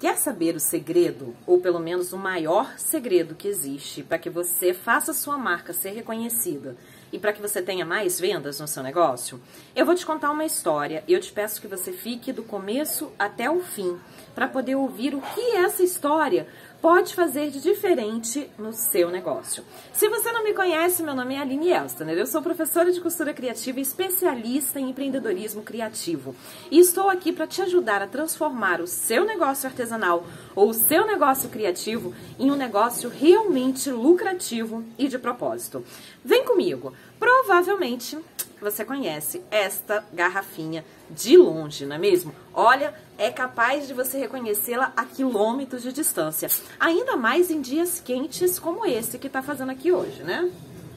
Quer saber o segredo, ou pelo menos o maior segredo que existe para que você faça sua marca ser reconhecida e para que você tenha mais vendas no seu negócio? Eu vou te contar uma história e eu te peço que você fique do começo até o fim para poder ouvir o que essa história pode fazer de diferente no seu negócio. Se você não me conhece, meu nome é Aline Elstner, eu sou professora de costura criativa e especialista em empreendedorismo criativo. E estou aqui para te ajudar a transformar o seu negócio artesanal ou o seu negócio criativo em um negócio realmente lucrativo e de propósito. Vem comigo! Provavelmente você conhece esta garrafinha de longe, não é mesmo? Olha, é capaz de você reconhecê-la a quilômetros de distância. Ainda mais em dias quentes como esse que tá fazendo aqui hoje, né?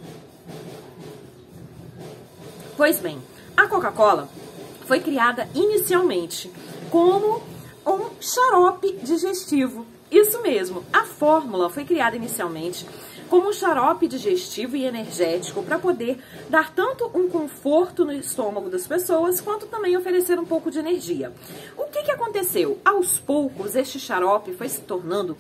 Pois bem, a Coca-Cola foi criada inicialmente como um xarope digestivo. Isso mesmo, a fórmula foi criada inicialmente como um xarope digestivo e energético para poder dar tanto um conforto no estômago das pessoas, quanto também oferecer um pouco de energia. O que aconteceu? Aos poucos, este xarope foi se tornando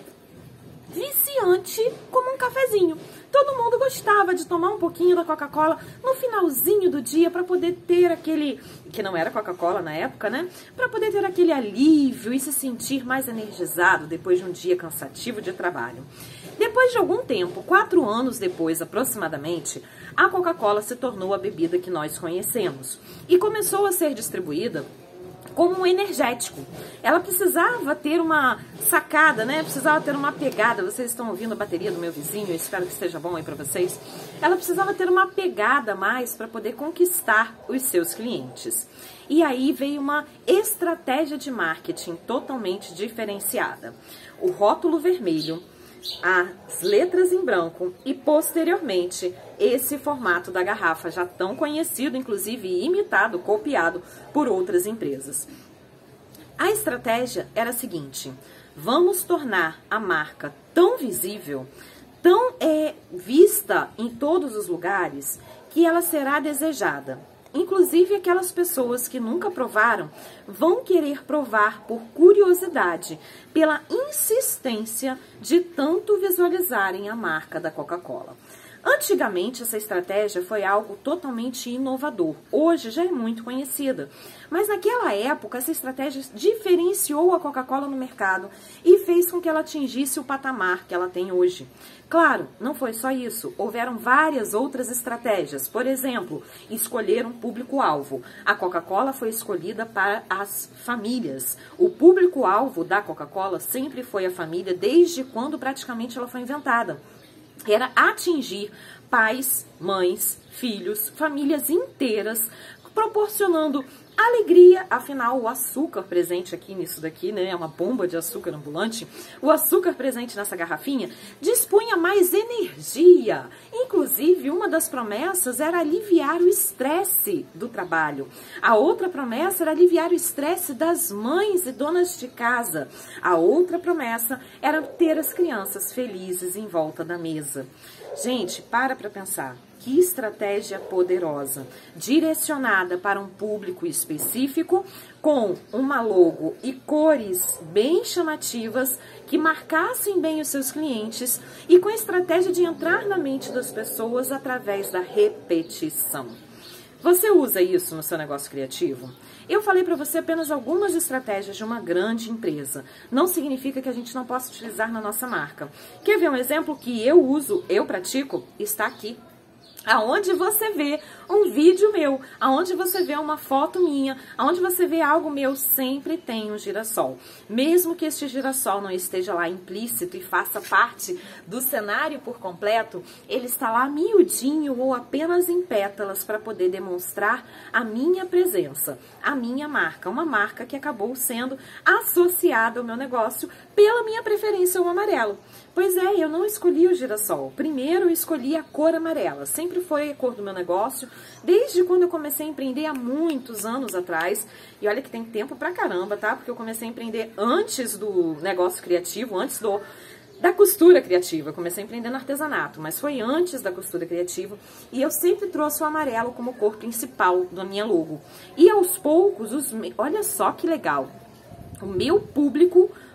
viciante como um cafezinho. Todo mundo gostava de tomar um pouquinho da Coca-Cola no finalzinho do dia para poder ter aquele, que não era Coca-Cola na época, né? Para poder ter aquele alívio e se sentir mais energizado depois de um dia cansativo de trabalho. Depois de algum tempo, 4 anos depois aproximadamente, a Coca-Cola se tornou a bebida que nós conhecemos e começou a ser distribuída como um energético. Ela precisava ter uma sacada, né? Precisava ter uma pegada. Vocês estão ouvindo a bateria do meu vizinho? Eu espero que esteja bom aí para vocês. Ela precisava ter uma pegada a mais para poder conquistar os seus clientes. E aí veio uma estratégia de marketing totalmente diferenciada. O rótulo vermelho, as letras em branco e, posteriormente, esse formato da garrafa já tão conhecido, inclusive imitado, copiado por outras empresas. A estratégia era a seguinte: vamos tornar a marca tão visível, tão vista em todos os lugares, que ela será desejada. Inclusive, aquelas pessoas que nunca provaram vão querer provar por curiosidade, pela insistência de tanto visualizarem a marca da Coca-Cola. Antigamente, essa estratégia foi algo totalmente inovador. Hoje já é muito conhecida. Mas naquela época, essa estratégia diferenciou a Coca-Cola no mercado e fez com que ela atingisse o patamar que ela tem hoje. Claro, não foi só isso. Houveram várias outras estratégias. Por exemplo, escolher um público-alvo. A Coca-Cola foi escolhida para as famílias. O público-alvo da Coca-Cola sempre foi a família, desde quando praticamente ela foi inventada. Era atingir pais, mães, filhos, famílias inteiras, proporcionando alegria. Afinal, o açúcar presente aqui nisso daqui, né, é uma bomba de açúcar ambulante. O açúcar presente nessa garrafinha dispunha mais energia. Inclusive, uma das promessas era aliviar o estresse do trabalho. A outra promessa era aliviar o estresse das mães e donas de casa. A outra promessa era ter as crianças felizes em volta da mesa. Gente, para pensar. Que estratégia poderosa, direcionada para um público específico, com uma logo e cores bem chamativas, que marcassem bem os seus clientes e com a estratégia de entrar na mente das pessoas através da repetição. Você usa isso no seu negócio criativo? Eu falei para você apenas algumas estratégias de uma grande empresa. Não significa que a gente não possa utilizar na nossa marca. Quer ver um exemplo que eu uso, eu pratico? Está aqui. Aonde você vê um vídeo meu, aonde você vê uma foto minha, aonde você vê algo meu, sempre tem um girassol. Mesmo que este girassol não esteja lá implícito e faça parte do cenário por completo, ele está lá miudinho ou apenas em pétalas para poder demonstrar a minha presença, a minha marca. Uma marca que acabou sendo associada ao meu negócio pela minha preferência ao amarelo. Pois é, eu não escolhi o girassol. Primeiro eu escolhi a cor amarela. Sempre foi a cor do meu negócio, desde quando eu comecei a empreender há muitos anos atrás. E olha que tem tempo pra caramba, tá? Porque eu comecei a empreender antes do negócio criativo, antes da costura criativa. Eu comecei a empreender no artesanato, mas foi antes da costura criativa. E eu sempre trouxe o amarelo como cor principal da minha logo. E aos poucos, olha só que legal, o meu público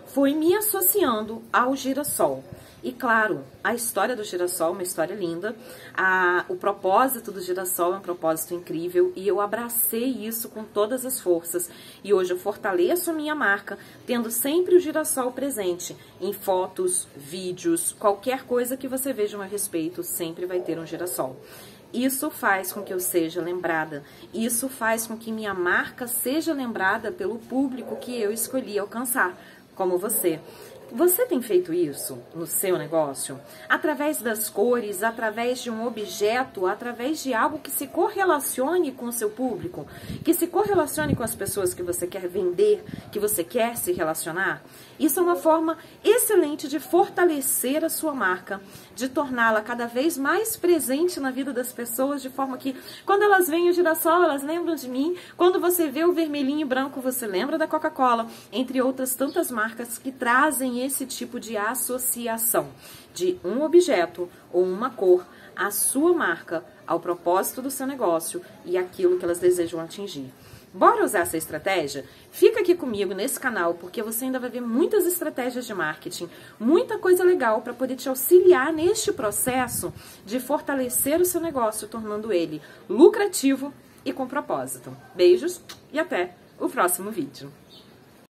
foi me associando ao girassol. E claro, a história do girassol é uma história linda, o propósito do girassol é um propósito incrível e eu abracei isso com todas as forças. E hoje eu fortaleço a minha marca, tendo sempre o girassol presente em fotos, vídeos, qualquer coisa que você veja a respeito, sempre vai ter um girassol. Isso faz com que eu seja lembrada, isso faz com que minha marca seja lembrada pelo público que eu escolhi alcançar, como você. Você tem feito isso no seu negócio? Através das cores, através de um objeto, através de algo que se correlacione com o seu público, que se correlacione com as pessoas que você quer vender, que você quer se relacionar? Isso é uma forma excelente de fortalecer a sua marca, de torná-la cada vez mais presente na vida das pessoas, de forma que quando elas veem o girassol, elas lembram de mim. Quando você vê o vermelhinho e branco, você lembra da Coca-Cola, entre outras tantas marcas que trazem esse tipo de associação de um objeto ou uma cor à sua marca, ao propósito do seu negócio e aquilo que elas desejam atingir. Bora usar essa estratégia? Fica aqui comigo nesse canal, porque você ainda vai ver muitas estratégias de marketing, muita coisa legal para poder te auxiliar neste processo de fortalecer o seu negócio, tornando ele lucrativo e com propósito. Beijos e até o próximo vídeo.